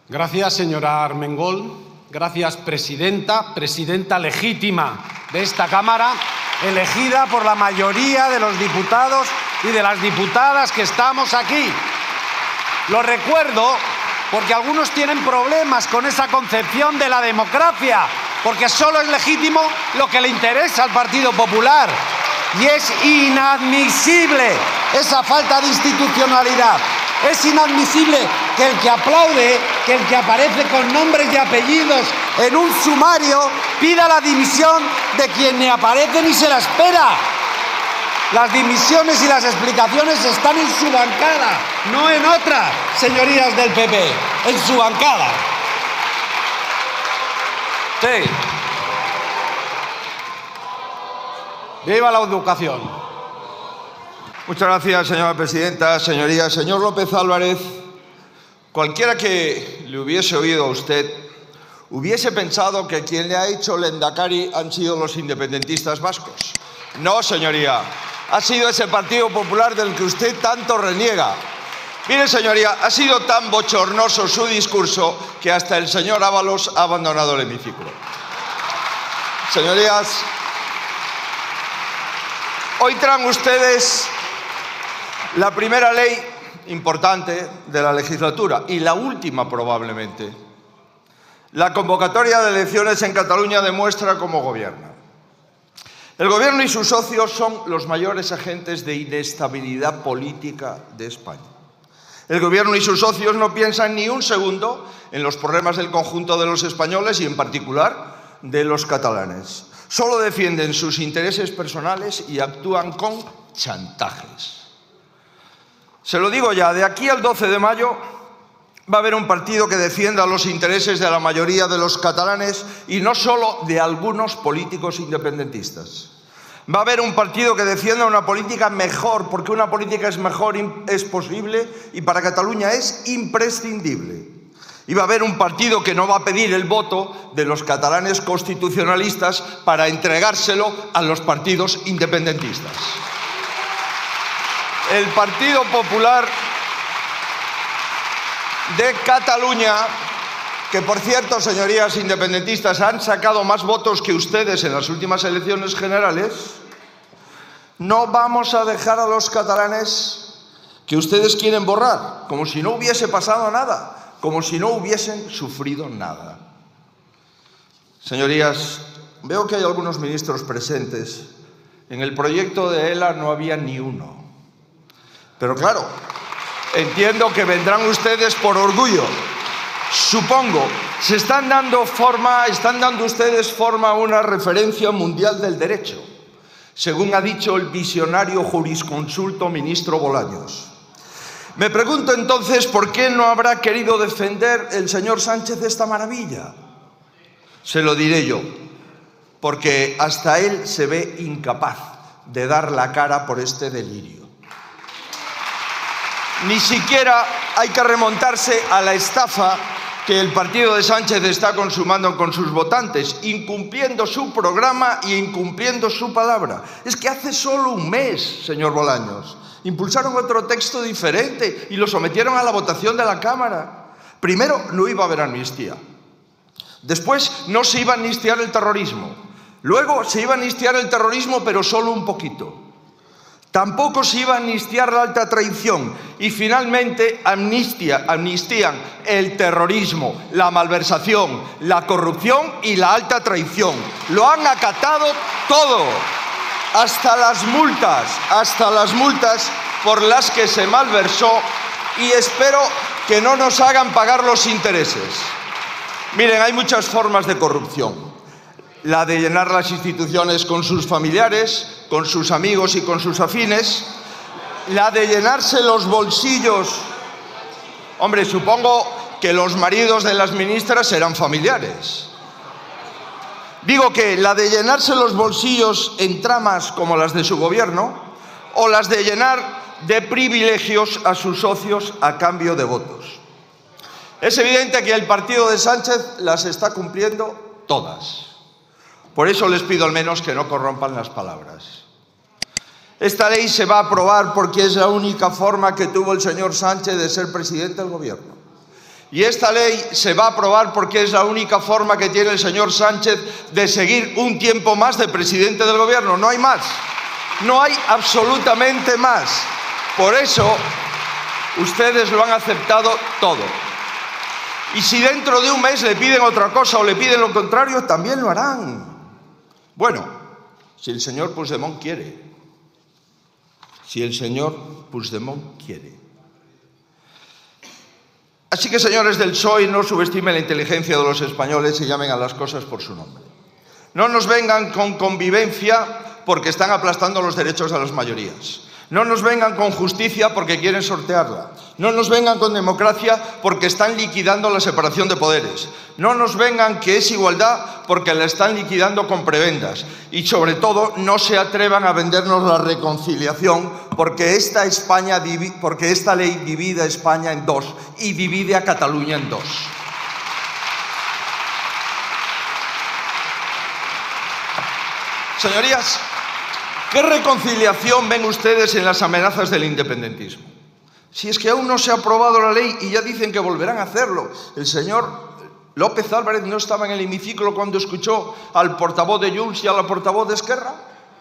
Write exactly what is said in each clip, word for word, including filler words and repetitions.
Gracias, señora Armengol. Gracias, presidenta, presidenta legítima de esta Cámara, elegida por la mayoría de los diputados y de las diputadas que estamos aquí. Lo recuerdo porque algunos tienen problemas con esa concepción de la democracia, porque solo es legítimo lo que le interesa al Partido Popular. Y es inadmisible esa falta de institucionalidad. Es inadmisible que el que aplaude, que el que aparece con nombres y apellidos en un sumario, pida la dimisión de quien ni aparece ni se la espera. Las dimisiones y las explicaciones están en su bancada, no en otra, señorías del P P, en su bancada. Sí. ¡Viva la educación! Muchas gracias, señora presidenta. Señorías, señor López Álvarez, cualquiera que le hubiese oído a usted hubiese pensado que quien le ha hecho lehendakari han sido los independentistas vascos. No, señoría, ha sido ese Partido Popular del que usted tanto reniega. Mire, señoría, ha sido tan bochornoso su discurso que hasta el señor Ábalos ha abandonado el hemiciclo. Señorías, hoy traen ustedes la primera ley importante de la legislatura y la última probablemente. La convocatoria de elecciones en Cataluña demuestra cómo gobierna. El gobierno y sus socios son los mayores agentes de inestabilidad política de España. El gobierno y sus socios no piensan ni un segundo en los problemas del conjunto de los españoles y en particular de los catalanes. Solo defienden sus intereses personales y actúan con chantajes. Se lo digo ya, de aquí al doce de mayo va a haber un partido que defienda los intereses de la mayoría de los catalanes y no solo de algunos políticos independentistas. Va a haber un partido que defienda una política mejor, porque una política es mejor, es posible y para Cataluña es imprescindible. Y va a haber un partido que no va a pedir el voto de los catalanes constitucionalistas para entregárselo a los partidos independentistas. El Partido Popular de Cataluña, que por cierto, señorías independentistas, han sacado más votos que ustedes en las últimas elecciones generales, no vamos a dejar a los catalanes que ustedes quieren borrar, como si no hubiese pasado nada, como si no hubiesen sufrido nada. Señorías, veo que hay algunos ministros presentes. En el proyecto de ELA no había ni uno. Pero claro, entiendo que vendrán ustedes por orgullo. Supongo, se están dando forma, están dando ustedes forma a una referencia mundial del derecho, según ha dicho el visionario jurisconsulto ministro Bolaños. Me pregunto entonces por qué no habrá querido defender el señor Sánchez esta maravilla. Se lo diré yo, porque hasta él se ve incapaz de dar la cara por este delirio. Ni siquiera hay que remontarse a la estafa que el partido de Sánchez está consumando con sus votantes, incumpliendo su programa y incumpliendo su palabra. Es que hace solo un mes, señor Bolaños, impulsaron otro texto diferente y lo sometieron a la votación de la Cámara. Primero, no iba a haber amnistía. Después, no se iba a amnistiar el terrorismo. Luego, se iba a amnistiar el terrorismo, pero solo un poquito. Tampoco se iba a amnistiar la alta traición y finalmente amnistia, amnistían el terrorismo, la malversación, la corrupción y la alta traición. Lo han acatado todo, hasta las multas, hasta las multas por las que se malversó y espero que no nos hagan pagar los intereses. Miren, hay muchas formas de corrupción. La de llenar las instituciones con sus familiares, con sus amigos y con sus afines, la de llenarse los bolsillos. Hombre, supongo que los maridos de las ministras eran familiares. Digo que la de llenarse los bolsillos en tramas como las de su gobierno, o las de llenar de privilegios a sus socios a cambio de votos. Es evidente que el partido de Sánchez las está cumpliendo todas. Por eso les pido al menos que no corrompan las palabras. Esta ley se va a aprobar porque es la única forma que tuvo el señor Sánchez de ser presidente del gobierno. Y esta ley se va a aprobar porque es la única forma que tiene el señor Sánchez de seguir un tiempo más de presidente del gobierno. No hay más. No hay absolutamente más. Por eso, ustedes lo han aceptado todo. Y si dentro de un mes le piden otra cosa o le piden lo contrario, también lo harán. Bueno, si el señor Puigdemont quiere. Si el señor Puigdemont quiere. Así que, señores del P S O E, no subestimen la inteligencia de los españoles y llamen a las cosas por su nombre. No nos vengan con convivencia porque están aplastando los derechos de las mayorías. No nos vengan con justicia porque quieren sortearla. No nos vengan con democracia porque están liquidando la separación de poderes. No nos vengan que es igualdad porque la están liquidando con prebendas. Y sobre todo, no se atrevan a vendernos la reconciliación porque esta, España, porque esta ley divide a España en dos y divide a Cataluña en dos. Señorías, ¿qué reconciliación ven ustedes en las amenazas del independentismo? Si es que aún no se ha aprobado la ley y ya dicen que volverán a hacerlo. El señor López Álvarez no estaba en el hemiciclo cuando escuchó al portavoz de Junts y a la portavoz de Esquerra.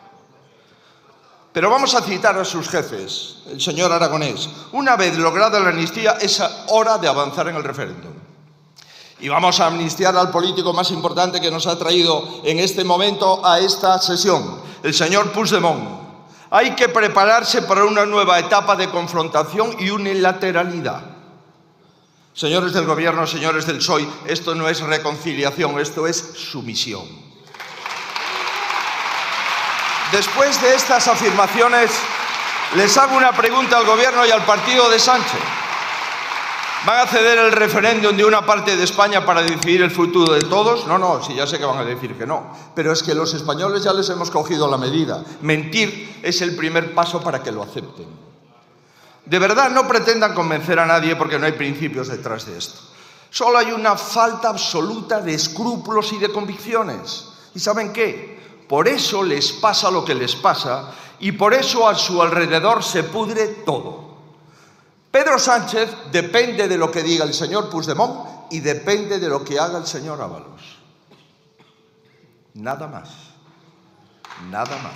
Pero vamos a citar a sus jefes, el señor Aragonés. Una vez lograda la amnistía, es hora de avanzar en el referéndum. Y vamos a amnistiar al político más importante que nos ha traído en este momento a esta sesión, el señor Puigdemont. Hay que prepararse para una nueva etapa de confrontación y unilateralidad. Señores del Gobierno, señores del P S O E, esto no es reconciliación, esto es sumisión. Después de estas afirmaciones, les hago una pregunta al Gobierno y al partido de Sánchez. ¿Van a ceder el referéndum de una parte de España para decidir el futuro de todos? No, no, sí, ya sé que van a decir que no. Pero es que los españoles ya les hemos cogido la medida. Mentir es el primer paso para que lo acepten. De verdad, no pretendan convencer a nadie porque no hay principios detrás de esto. Solo hay una falta absoluta de escrúpulos y de convicciones. ¿Y saben qué? Por eso les pasa lo que les pasa y por eso a su alrededor se pudre todo. Pedro Sánchez depende de lo que diga el señor Puigdemont y depende de lo que haga el señor Ábalos. Nada más. Nada más.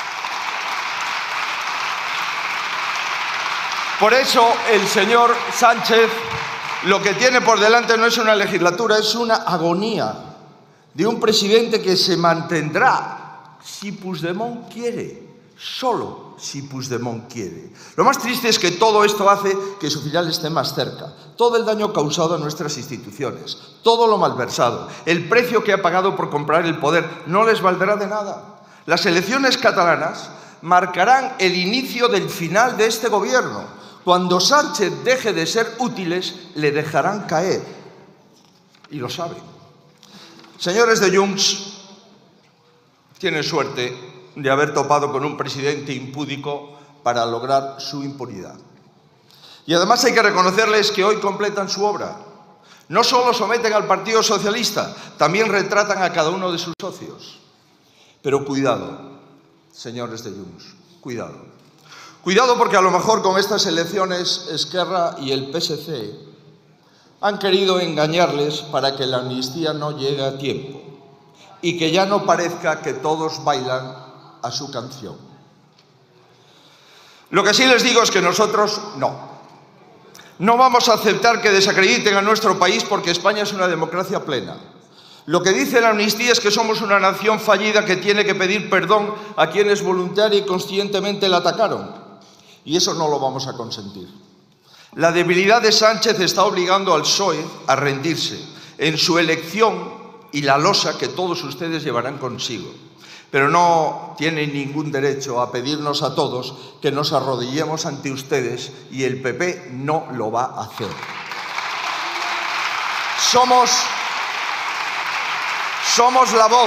Por eso el señor Sánchez lo que tiene por delante no es una legislatura, es una agonía de un presidente que se mantendrá si Puigdemont quiere. Solo si Puigdemont quiere. Lo más triste es que todo esto hace que su final esté más cerca. Todo el daño causado a nuestras instituciones, todo lo malversado, el precio que ha pagado por comprar el poder, no les valdrá de nada. Las elecciones catalanas marcarán el inicio del final de este gobierno. Cuando Sánchez deje de ser útiles, le dejarán caer. Y lo saben. Señores de Junts, tienen suerte de haber topado con un presidente impúdico para lograr su impunidad. Y además hay que reconocerles que hoy completan su obra. No solo someten al Partido Socialista, también retratan a cada uno de sus socios. Pero cuidado, señores de Junts, cuidado. Cuidado porque a lo mejor con estas elecciones Esquerra y el P S C han querido engañarles para que la amnistía no llegue a tiempo y que ya no parezca que todos bailan a su canción. Lo que sí les digo es que nosotros no. No vamos a aceptar que desacrediten a nuestro país porque España es una democracia plena. Lo que dice la amnistía es que somos una nación fallida que tiene que pedir perdón a quienes voluntaria y conscientemente la atacaron. Y eso no lo vamos a consentir. La debilidad de Sánchez está obligando al P S O E a rendirse en su elección y la losa que todos ustedes llevarán consigo. Pero no tienen ningún derecho a pedirnos a todos que nos arrodillemos ante ustedes y el P P no lo va a hacer. Somos, somos la voz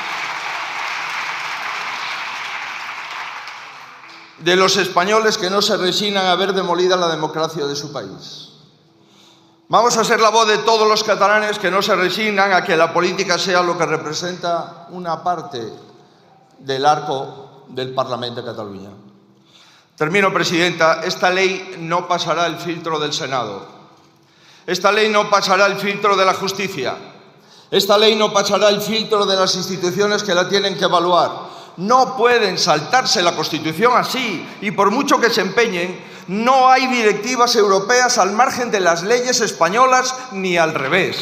de los españoles que no se resignan a ver demolida la democracia de su país. Vamos a ser la voz de todos los catalanes que no se resignan a que la política sea lo que representa una parte del arco del Parlamento de Cataluña. Termino, presidenta. Esta ley no pasará el filtro del Senado. Esta ley no pasará el filtro de la justicia. Esta ley no pasará el filtro de las instituciones que la tienen que evaluar. No pueden saltarse la Constitución así, y por mucho que se empeñen, no hay directivas europeas al margen de las leyes españolas ni al revés.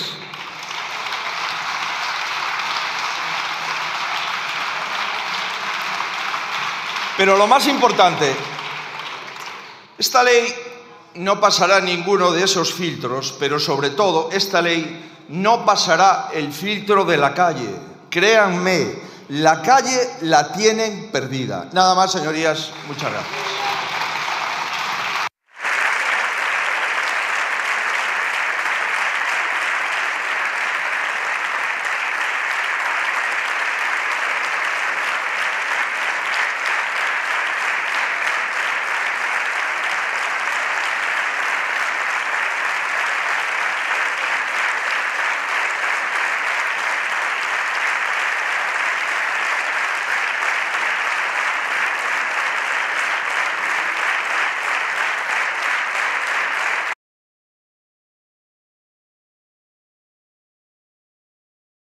Pero lo más importante, esta ley no pasará ninguno de esos filtros, pero sobre todo esta ley no pasará el filtro de la calle. Créanme, la calle la tienen perdida. Nada más, señorías, muchas gracias.